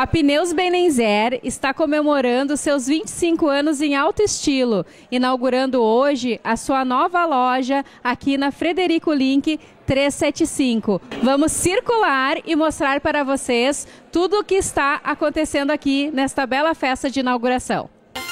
A Pneus Belenzer está comemorando seus 25 anos em alto estilo, inaugurando hoje a sua nova loja aqui na Frederico Link 375. Vamos circular e mostrar para vocês tudo o que está acontecendo aqui nesta bela festa de inauguração.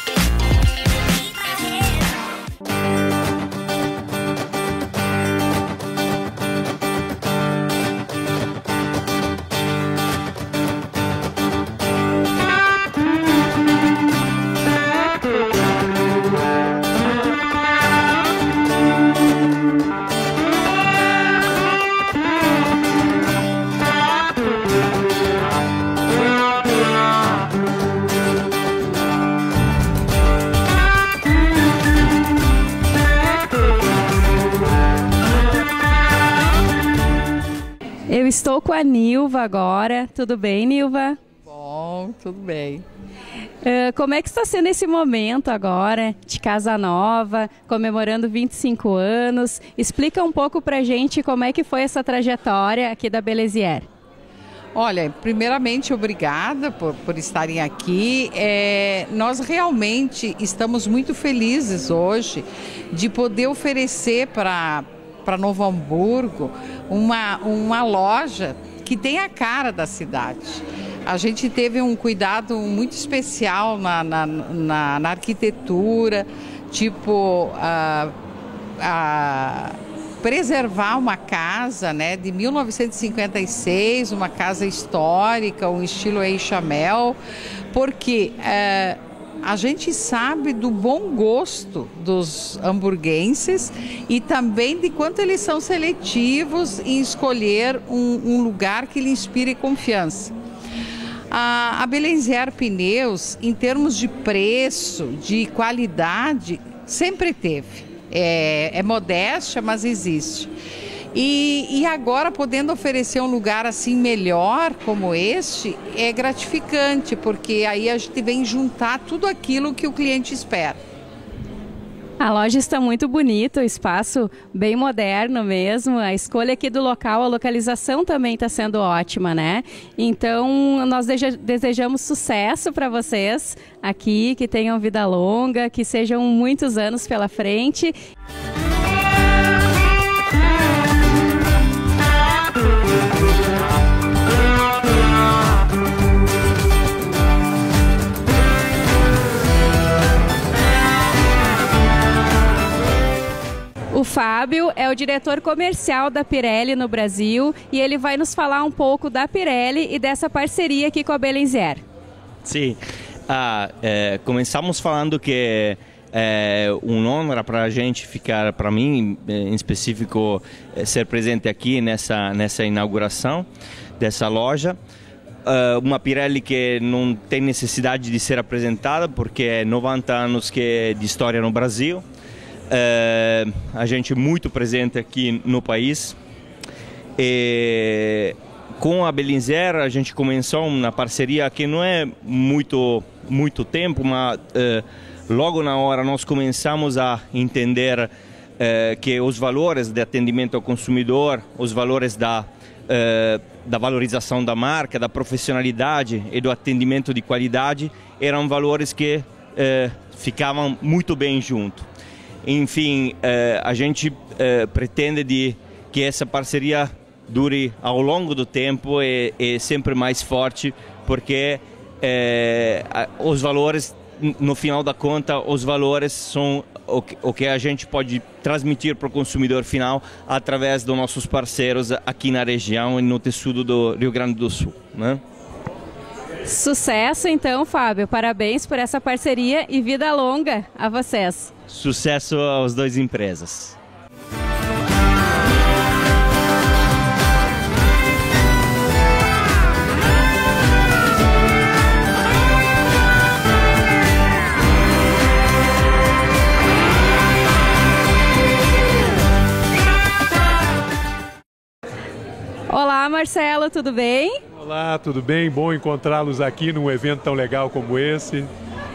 Eu estou com a Nilva agora. Tudo bem, Nilva? Bom, tudo bem. Como é que está sendo esse momento agora de casa nova, comemorando 25 anos? Explica um pouco pra gente como é que foi essa trajetória aqui da Belenzer. Olha, primeiramente, obrigada por estarem aqui. Nós realmente estamos muito felizes hoje de poder oferecer para Novo Hamburgo uma loja que tem a cara da cidade. A gente teve um cuidado muito especial na arquitetura, tipo preservar uma casa, né, de 1956, uma casa histórica, um estilo Eixamel, porque a gente sabe do bom gosto dos hamburguenses e também de quanto eles são seletivos em escolher um lugar que lhe inspire confiança. A Belenzer Pneus, em termos de preço, de qualidade, sempre teve. É modéstia, mas existe. E agora, podendo oferecer um lugar assim melhor como este, é gratificante, porque aí a gente vem juntar tudo aquilo que o cliente espera. A loja está muito bonita, o espaço bem moderno mesmo, a escolha aqui do local, a localização também está sendo ótima, né? Então, nós desejamos sucesso para vocês aqui, que tenham vida longa, que sejam muitos anos pela frente. O Fábio é o diretor comercial da Pirelli no Brasil e ele vai nos falar um pouco da Pirelli e dessa parceria aqui com a Belenzer. Sim, começamos falando que é um honra para a gente ficar, para mim em específico, ser presente aqui nessa inauguração dessa loja. Uma Pirelli que não tem necessidade de ser apresentada porque é 90 anos de história no Brasil. A gente é muito presente aqui no país e com a Belenzer a gente começou uma parceria que não é muito tempo, mas logo na hora nós começamos a entender que os valores de atendimento ao consumidor, os valores da valorização da marca, da profissionalidade e do atendimento de qualidade eram valores que ficavam muito bem junto. Enfim, a gente pretende que essa parceria dure ao longo do tempo e sempre mais forte, porque os valores, no final da conta, os valores são o que a gente pode transmitir para o consumidor final através dos nossos parceiros aqui na região e no tecido do Rio Grande do Sul, né? Sucesso então, Fábio. Parabéns por essa parceria e vida longa a vocês. Sucesso às duas empresas. Olá, Marcelo, tudo bem? Olá, tudo bem? Bom encontrá-los aqui num evento tão legal como esse.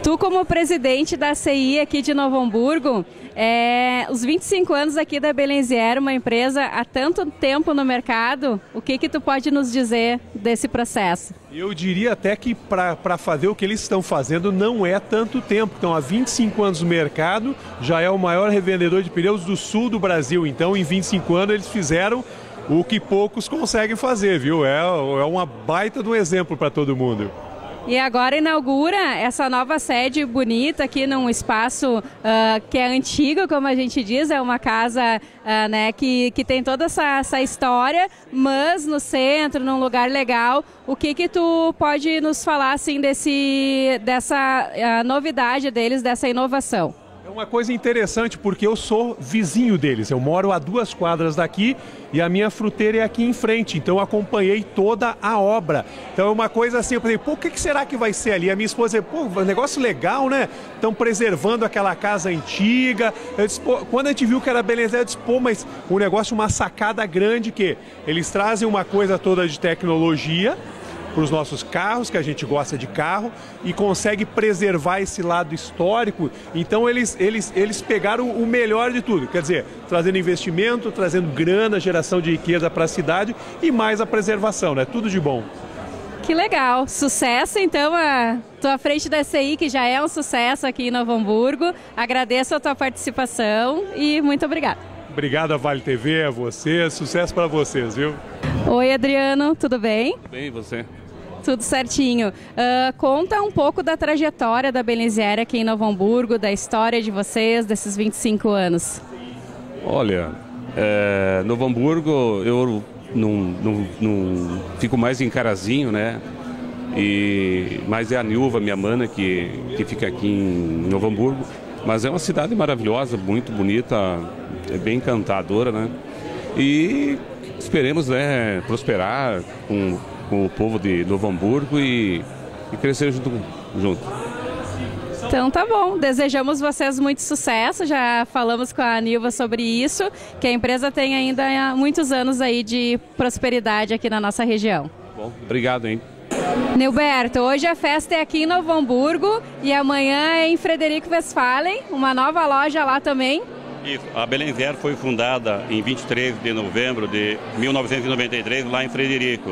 Tu, como presidente da CI aqui de Novo Hamburgo, os 25 anos aqui da Belenzier, uma empresa há tanto tempo no mercado, o que tu pode nos dizer desse processo? Eu diria até que para fazer o que eles estão fazendo não é tanto tempo. Então, há 25 anos no mercado, já é o maior revendedor de pneus do sul do Brasil. Então, em 25 anos, eles fizeram o que poucos conseguem fazer, viu? É uma baita de um exemplo para todo mundo. E agora inaugura essa nova sede bonita aqui num espaço que é antigo, como a gente diz, é uma casa né, que tem toda essa história, mas no centro, num lugar legal. O que tu pode nos falar assim dessa novidade deles, dessa inovação? É uma coisa interessante porque eu sou vizinho deles, eu moro a 2 quadras daqui e a minha fruteira é aqui em frente, então eu acompanhei toda a obra. Então é uma coisa assim, eu falei, pô, o que será que vai ser ali? A minha esposa disse, pô, negócio legal, né? Estão preservando aquela casa antiga. Eu disse, pô, quando a gente viu que era Belenzier, eu disse, pô, mas o negócio, uma sacada grande que eles trazem uma coisa toda de tecnologia para os nossos carros, que a gente gosta de carro, e consegue preservar esse lado histórico. Então eles pegaram o melhor de tudo, quer dizer, trazendo investimento, trazendo grana, geração de riqueza para a cidade e mais a preservação, né? Tudo de bom. Que legal! Sucesso então a tua frente da CI, que já é um sucesso aqui em Novo Hamburgo. Agradeço a tua participação e muito obrigada. Obrigado a Vale TV, a você, sucesso para vocês, viu? Oi, Adriano, tudo bem? Tudo bem, e você? Tudo certinho. Conta um pouco da trajetória da Belenzier aqui em Novo Hamburgo, da história de vocês, desses 25 anos. Olha, Novo Hamburgo, eu não fico mais em Carazinho, né? Mas é a Nilva, minha mana, que fica aqui em Novo Hamburgo. Mas é uma cidade maravilhosa, muito bonita, é bem encantadora, né? E esperemos, né, prosperar com o povo de Novo Hamburgo e crescer junto. Então tá bom, desejamos vocês muito sucesso, já falamos com a Nilva sobre isso, que a empresa tem ainda muitos anos aí de prosperidade aqui na nossa região. Bom, obrigado, hein? Nilberto, hoje a festa é aqui em Novo Hamburgo e amanhã é em Frederico Westphalen, uma nova loja lá também. Isso, a Belenzier foi fundada em 23 de novembro de 1993 lá em Frederico.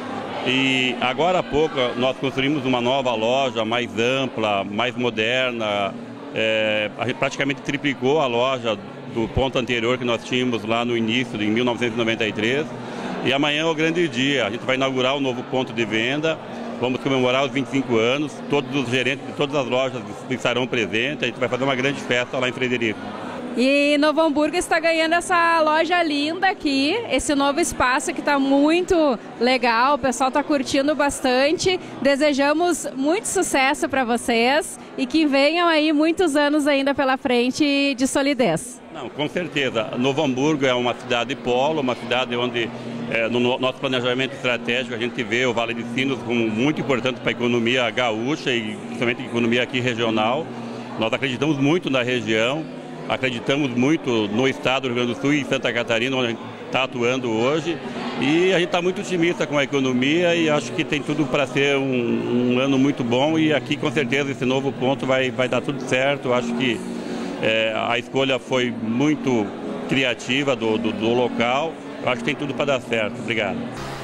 E agora há pouco nós construímos uma nova loja mais ampla, mais moderna. A gente praticamente triplicou a loja do ponto anterior que nós tínhamos lá no início, em 1993. E amanhã é o grande dia, a gente vai inaugurar o novo ponto de venda, vamos comemorar os 25 anos, todos os gerentes de todas as lojas estarão presentes, a gente vai fazer uma grande festa lá em Frederico. E Novo Hamburgo está ganhando essa loja linda aqui, esse novo espaço que está muito legal, o pessoal está curtindo bastante. Desejamos muito sucesso para vocês e que venham aí muitos anos ainda pela frente de solidez. Não, com certeza. Novo Hamburgo é uma cidade polo, uma cidade onde no nosso planejamento estratégico a gente vê o Vale de Sinos como muito importante para a economia gaúcha e principalmente a economia aqui regional. Nós acreditamos muito na região. Acreditamos muito no estado do Rio Grande do Sul e Santa Catarina, onde a gente está atuando hoje. E a gente está muito otimista com a economia e acho que tem tudo para ser um ano muito bom. E aqui, com certeza, esse novo ponto vai dar tudo certo. Acho que a escolha foi muito criativa do local. Eu acho que tem tudo para dar certo. Obrigado.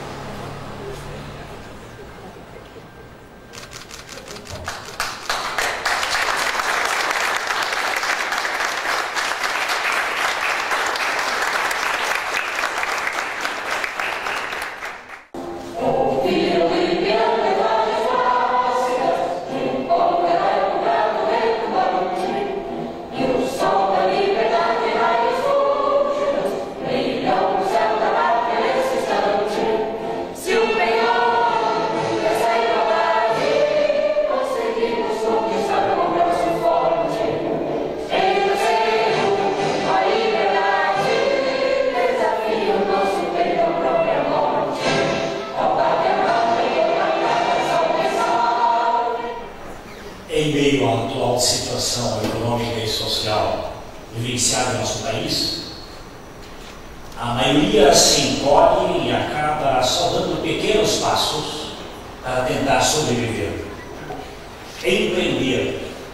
Em meio à atual situação econômica e social vivenciada no nosso país, a maioria se encolhe e acaba só dando pequenos passos para tentar sobreviver. Empreender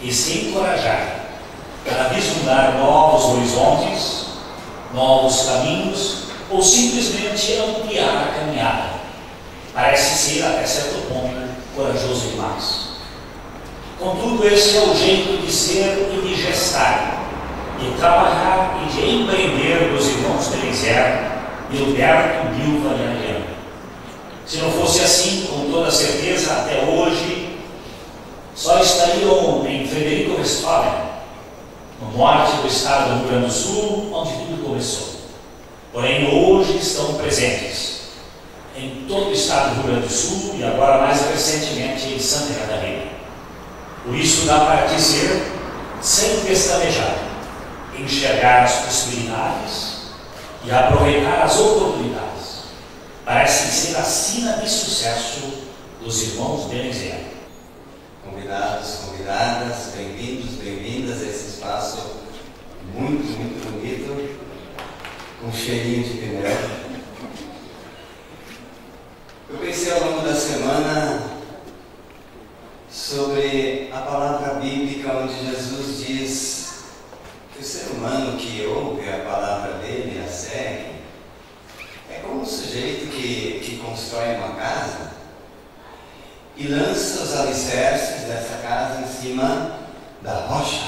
e se encorajar para vislumbrar novos horizontes, novos caminhos ou simplesmente ampliar a caminhada. Parece ser, até certo ponto, corajoso demais. Contudo, esse é o jeito de ser e de gestar, de trabalhar e de empreender dos irmãos Belizer, Gilberto, Dilva e Adriano. Se não fosse assim, com toda certeza, até hoje, só estariam em Frederico Westphalen, no norte do estado do Rio Grande do Sul, onde tudo começou. Porém, hoje estão presentes em todo o estado do Rio Grande do Sul e agora mais recentemente em Santa Catarina. Por isso dá para dizer, sem pestanejar, enxergar as possibilidades e aproveitar as oportunidades. Parece ser a sina de sucesso dos irmãos Belizer. Convidados, convidadas, bem-vindos, bem-vindas a esse espaço muito, muito bonito, com cheirinho de pneu. Eu pensei ao longo da semana sobre a palavra bíblica onde Jesus diz que o ser humano que ouve a palavra dele, a segue, é como um sujeito que constrói uma casa e lança os alicerces dessa casa em cima da rocha.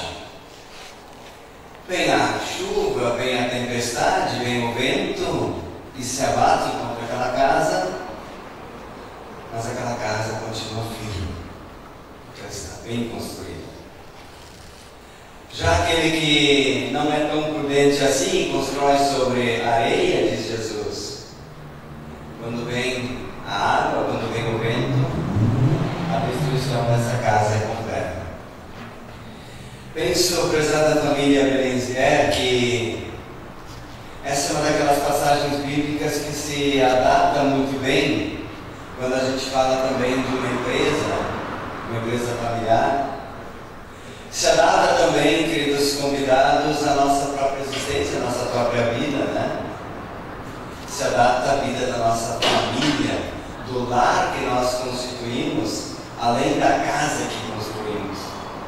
Vem a chuva, vem a tempestade, vem o vento e se abate contra aquela casa, mas aquela casa continua firme, porque ela está bem construída. Já aquele que não é tão prudente assim, constrói sobre areia, diz Jesus. Quando vem a água, quando vem o vento, a destruição dessa casa é completa. Penso, prezada família Belizer, que essa é uma daquelas passagens bíblicas que se adapta muito bem quando a gente fala também de uma empresa familiar. Se adapta também, queridos convidados, à nossa própria existência, à nossa própria vida, né? Se adapta à vida da nossa família, do lar que nós constituímos, além da casa que construímos.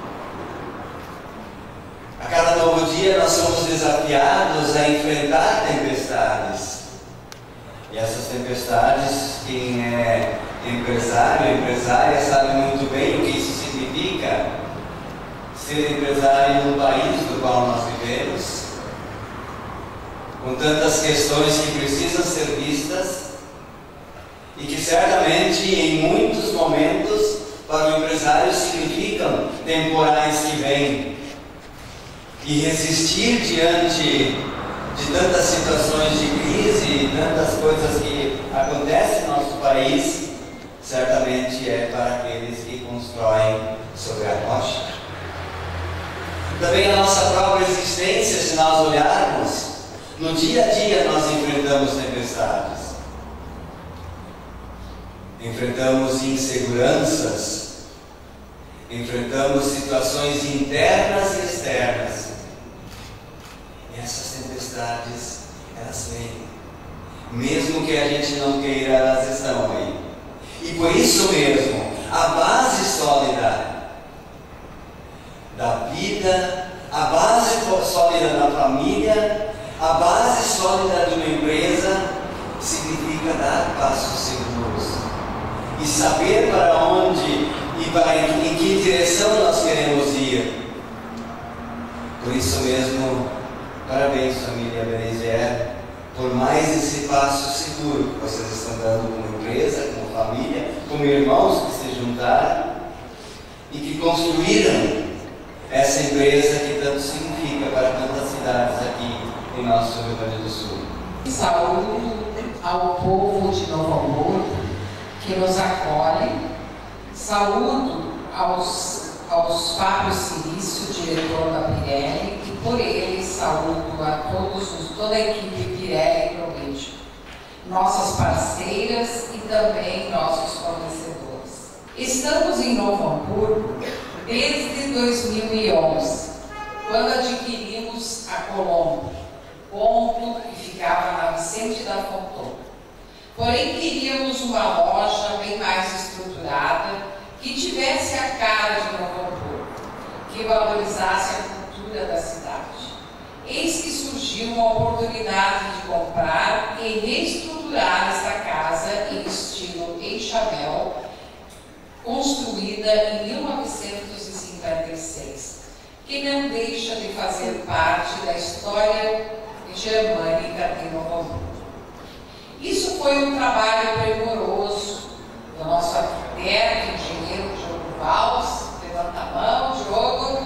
A cada novo dia nós somos desafiados a enfrentar tempestades. E essas tempestades, quem é empresário, empresária, sabe muito bem o que isso significa. Ser empresário no país do qual nós vivemos, com tantas questões que precisam ser vistas e que certamente em muitos momentos para o empresário significam temporais que vêm, e resistir diante de tantas situações de crise e tantas coisas que acontecem no nosso país, certamente é para aqueles que constroem sobre a rocha. Também a nossa própria existência, se nós olharmos, no dia a dia nós enfrentamos tempestades. Enfrentamos inseguranças, enfrentamos situações internas e externas. E essas tempestades, elas vêm. Mesmo que a gente não queira, elas estão aí. E por isso mesmo, a base sólida da vida, a base sólida da família, a base sólida de uma empresa, significa dar passos seguros e saber para onde e em que direção nós queremos ir. Por isso mesmo, parabéns família Belizer, por mais esse passo seguro que vocês estão dando como empresa, como família, como irmãos que se juntaram e que construíram essa empresa que tanto significa para tantas cidades aqui em nosso Rio Grande do Sul. Saúdo ao povo de Novo Hamburgo que nos acolhe, saúdo aos Fábio Cirício, diretor da Pirelli, e por ele saúdo a toda a equipe Pirelli Provídeo, nossas parceiras e também nossos fornecedores. Estamos em Novo Hamburgo desde 2011, quando adquirimos a Colombo, ponto que ficava na Vicente da Fontoura. Porém, queríamos uma loja bem mais estruturada, que tivesse a cara de Novo Hamburgo, que que valorizasse a cultura da cidade. Eis que surgiu uma oportunidade de comprar e reestruturar esta casa em estilo Eixamel, construída em 1956, que não deixa de fazer parte da história germânica de Novo Hamburgo. Isso foi um trabalho primoroso do nosso arquiteto, engenheiro Diogo Valls, levanta a mão, Diogo,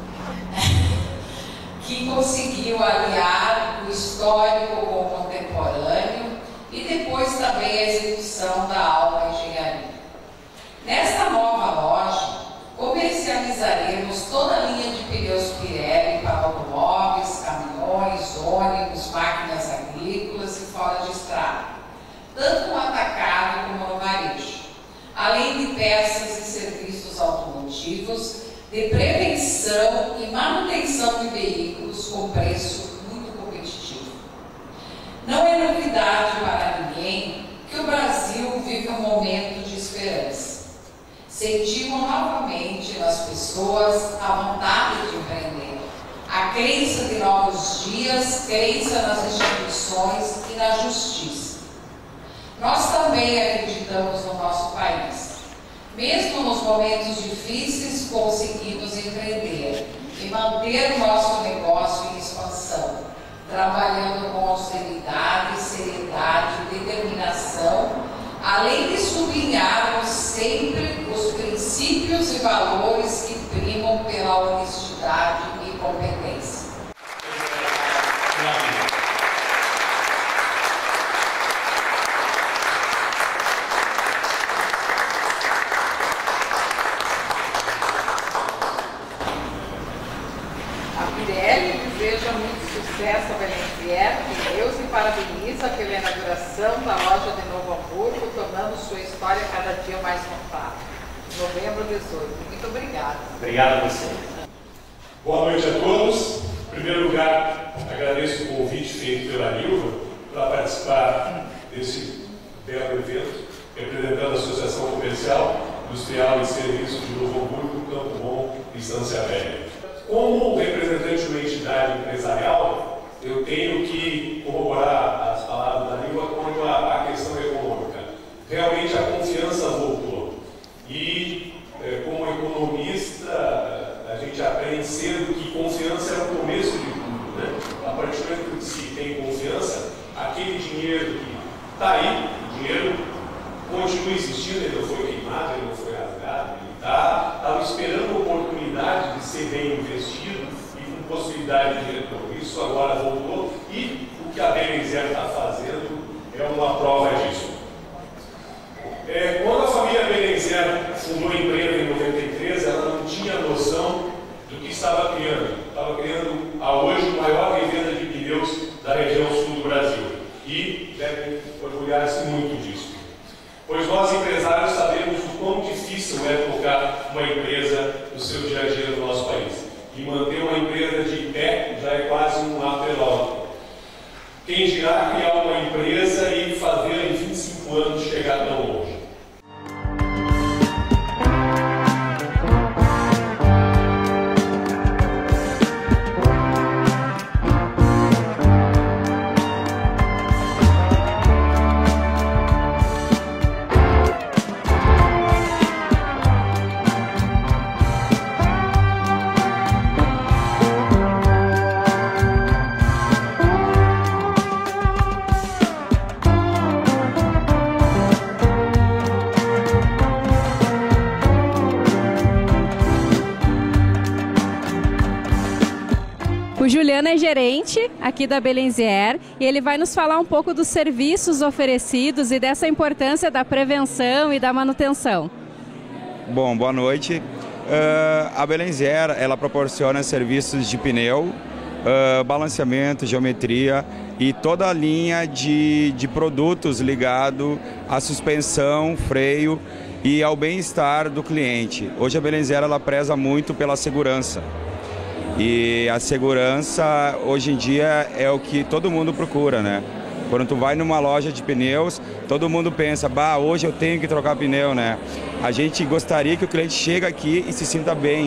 que conseguiu aliar o histórico com o contemporâneo e depois também a execução da Alma Engenharia. Nesta nova loja, comercializaremos toda a linha de pneus Pirelli para automóveis, caminhões, ônibus, máquinas agrícolas e fora de estrada, tanto no atacado como no varejo, além de peças e serviços automotivos, de prevenção e manutenção de veículos com preço muito competitivo. Não é novidade para ninguém que o Brasil vive um momento de esperança. Sentimos novamente nas pessoas a vontade de empreender, a crença de novos dias, crença nas instituições e na justiça. Nós também acreditamos no nosso país. Mesmo nos momentos difíceis, conseguimos empreender e manter o nosso negócio em expansão, trabalhando com austeridade, seriedade e determinação, além de sublinharmos sempre os princípios e valores que primam pela honestidade e competência. Deseja muito sucesso a Belenzier Pneus e parabeniza pela inauguração da loja de Novo Hamburgo, tornando sua história cada dia mais notável. Novembro 18. Muito obrigada. Obrigado a você. Boa noite a todos. Em primeiro lugar, agradeço o convite feito pela Nilva para participar desse belo evento, representando a Associação Comercial, Industrial e Serviços de Novo Hamburgo, Campo Bom e Estância Velha. Como representante de uma entidade empresarial, eu tenho que corroborar as palavras da Nilva quanto à questão econômica. Realmente a confiança voltou. E, como economista, a gente aprende cedo que confiança é o começo de tudo, né? A partir do momento que se tem confiança, aquele dinheiro que está aí, o dinheiro continua existindo, ele não foi queimado, ele não foi rasgado, ele estava esperando a oportunidade de ser bem investido e com possibilidade de retorno. Isso agora voltou e o que a Belenzier está fazendo é uma prova disso. Quando a família Belenzier fundou a empresa em 93, ela não tinha noção do que estava criando. Estava criando a hoje a maior revenda de pneus da região sul do Brasil. E devem orgulhar-se muito disso. Pois nós, empresários, sabemos o quão difícil é tocar uma empresa no seu dia a dia no nosso país. E manter uma empresa de pé já é quase um ato. Quem dirá criar uma empresa e fazer em 25 anos chegar tão longe? O Juliano é gerente aqui da Belenzier e ele vai nos falar um pouco dos serviços oferecidos e dessa importância da prevenção e da manutenção. Bom, boa noite. A Belenzier, ela proporciona serviços de pneu, balanceamento, geometria e toda a linha de produtos ligado à suspensão, freio e ao bem-estar do cliente. Hoje a Belenzier, ela preza muito pela segurança. E a segurança, hoje em dia, é o que todo mundo procura, né? Quando tu vai numa loja de pneus, todo mundo pensa, bah, hoje eu tenho que trocar pneu, né? A gente gostaria que o cliente chegue aqui e se sinta bem,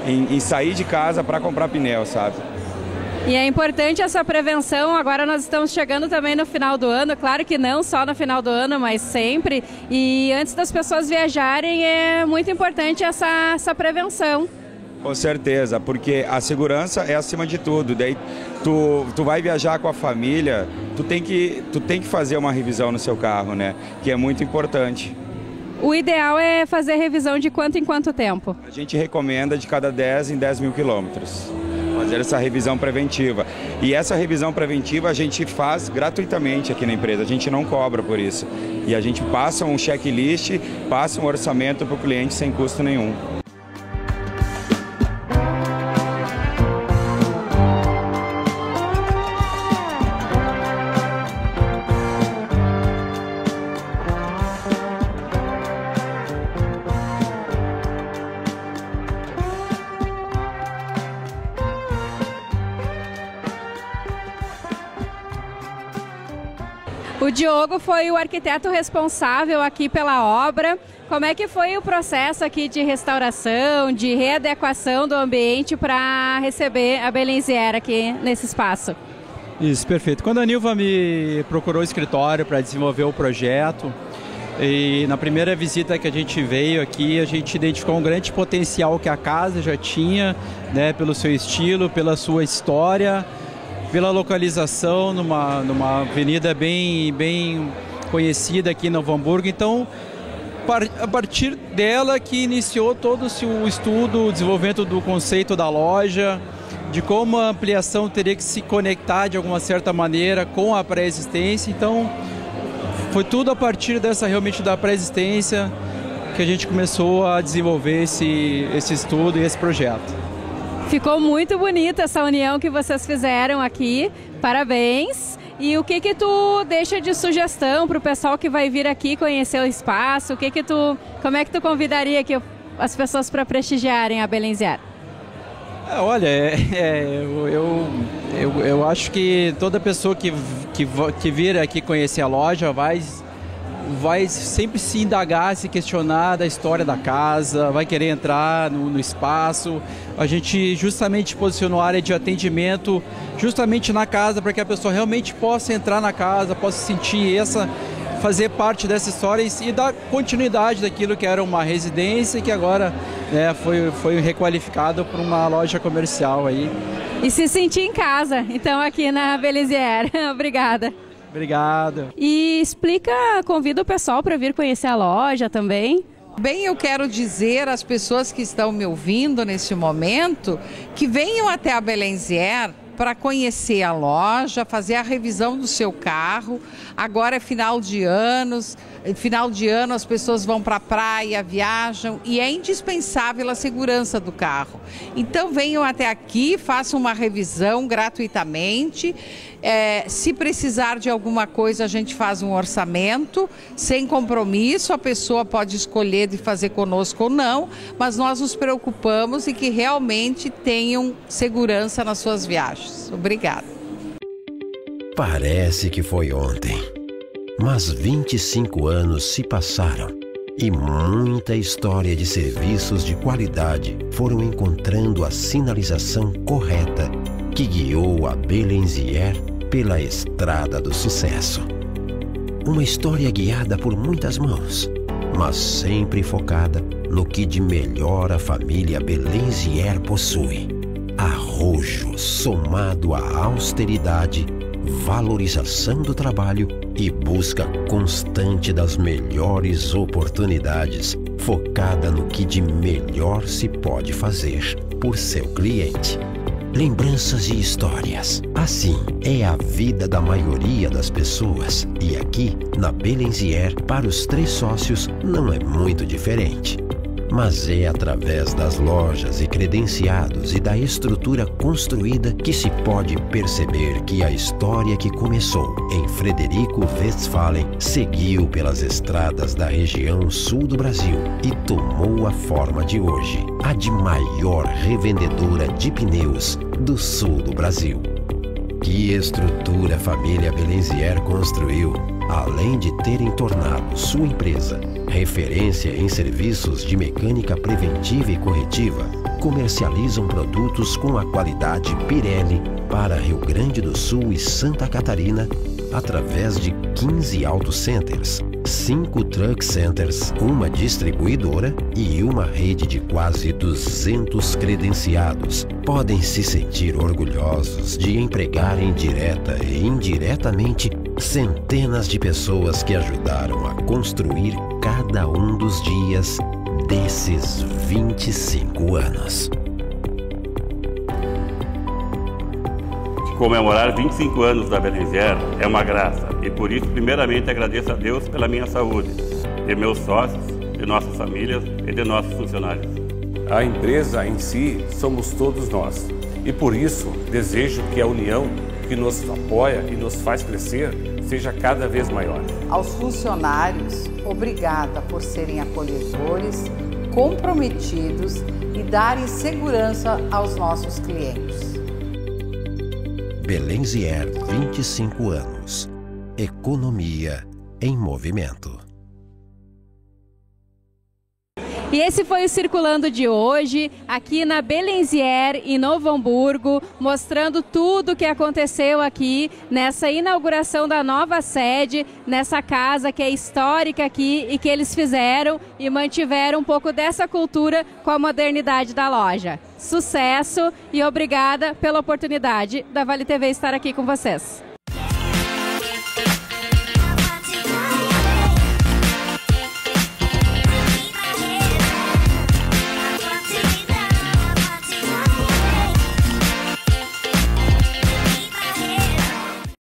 em sair de casa para comprar pneu, sabe? E é importante essa prevenção. Agora nós estamos chegando também no final do ano, claro que não só no final do ano, mas sempre. E antes das pessoas viajarem é muito importante essa prevenção. Com certeza, porque a segurança é acima de tudo. Daí tu vai viajar com a família, tu tem que fazer uma revisão no seu carro, né? Que é muito importante. O ideal é fazer revisão de quanto em quanto tempo? A gente recomenda de cada 10 em 10 mil quilômetros. Fazer essa revisão preventiva. E essa revisão preventiva a gente faz gratuitamente aqui na empresa, a gente não cobra por isso. E a gente passa um checklist, passa um orçamento para o cliente sem custo nenhum. O Diogo foi o arquiteto responsável aqui pela obra. Como é que foi o processo aqui de restauração, de readequação do ambiente para receber a Belenzier aqui nesse espaço? Isso, perfeito. Quando a Nilva me procurou o escritório para desenvolver o projeto, e na primeira visita que a gente veio aqui, a gente identificou um grande potencial que a casa já tinha, né, pelo seu estilo, pela sua história, pela localização numa avenida bem conhecida aqui em Novo Hamburgo. Então, a partir dela que iniciou todo o estudo, o desenvolvimento do conceito da loja, de como a ampliação teria que se conectar de alguma certa maneira com a pré-existência. Então, foi tudo a partir realmente da pré-existência que a gente começou a desenvolver esse estudo e esse projeto. Ficou muito bonita essa união que vocês fizeram aqui, parabéns. E o que tu deixa de sugestão para o pessoal que vai vir aqui conhecer o espaço? Como é que tu convidaria aqui as pessoas para prestigiarem a Belenzier? Olha, eu acho que toda pessoa que vir aqui conhecer a loja vai sempre se indagar, se questionar da história da casa, vai querer entrar no espaço. A gente justamente posicionou a área de atendimento justamente na casa para que a pessoa realmente possa entrar na casa, possa sentir fazer parte dessa história e dar continuidade daquilo que era uma residência e que agora foi requalificado para uma loja comercial aí. E se sentir em casa, então, aqui na Belenzier. Obrigada. Obrigado. E convida o pessoal para vir conhecer a loja também. Bem, eu quero dizer às pessoas que estão me ouvindo neste momento que venham até a Belenzier para conhecer a loja, fazer a revisão do seu carro. Agora é final de ano as pessoas vão para a praia, viajam e é indispensável a segurança do carro. Então venham até aqui, façam uma revisão gratuitamente. Se precisar de alguma coisa, a gente faz um orçamento, sem compromisso, a pessoa pode escolher de fazer conosco ou não, mas nós nos preocupamos e que realmente tenham segurança nas suas viagens. Obrigada. Parece que foi ontem, mas 25 anos se passaram e muita história de serviços de qualidade foram encontrando a sinalização correta que guiou a Belenzier pela estrada do sucesso. Uma história guiada por muitas mãos, mas sempre focada no que de melhor a família Belenzier possui. Arrojo somado à austeridade, valorização do trabalho e busca constante das melhores oportunidades, focada no que de melhor se pode fazer por seu cliente. Lembranças e histórias. Assim é a vida da maioria das pessoas. E aqui, na Belenzier, para os 3 sócios, não é muito diferente. Mas é através das lojas e credenciados e da estrutura construída que se pode perceber que a história que começou em Frederico Westphalen seguiu pelas estradas da região sul do Brasil e tomou a forma de hoje, a de maior revendedora de pneus do sul do Brasil. Que estrutura a família Belenzier construiu, além de terem tornado sua empresa referência em serviços de mecânica preventiva e corretiva, comercializam produtos com a qualidade Pirelli para Rio Grande do Sul e Santa Catarina através de 15 auto centers, 5 truck centers, uma distribuidora e uma rede de quase 200 credenciados. Podem se sentir orgulhosos de empregarem direta e indiretamente centenas de pessoas que ajudaram a construir cada um dos dias desses 25 anos. Comemorar 25 anos da Belenzier é uma graça e por isso primeiramente agradeço a Deus pela minha saúde, de meus sócios, de nossas famílias e de nossos funcionários. A empresa em si somos todos nós e por isso desejo que a união que nos apoia e nos faz crescer seja cada vez maior. Aos funcionários, obrigada por serem acolhedores, comprometidos e darem segurança aos nossos clientes. Belenzier, 25 anos. Economia em movimento. E esse foi o Circulando de hoje, aqui na Belenzier, em Novo Hamburgo, mostrando tudo o que aconteceu aqui nessa inauguração da nova sede, nessa casa que é histórica aqui e que eles fizeram e mantiveram um pouco dessa cultura com a modernidade da loja. Sucesso e obrigada pela oportunidade da Vale TV estar aqui com vocês.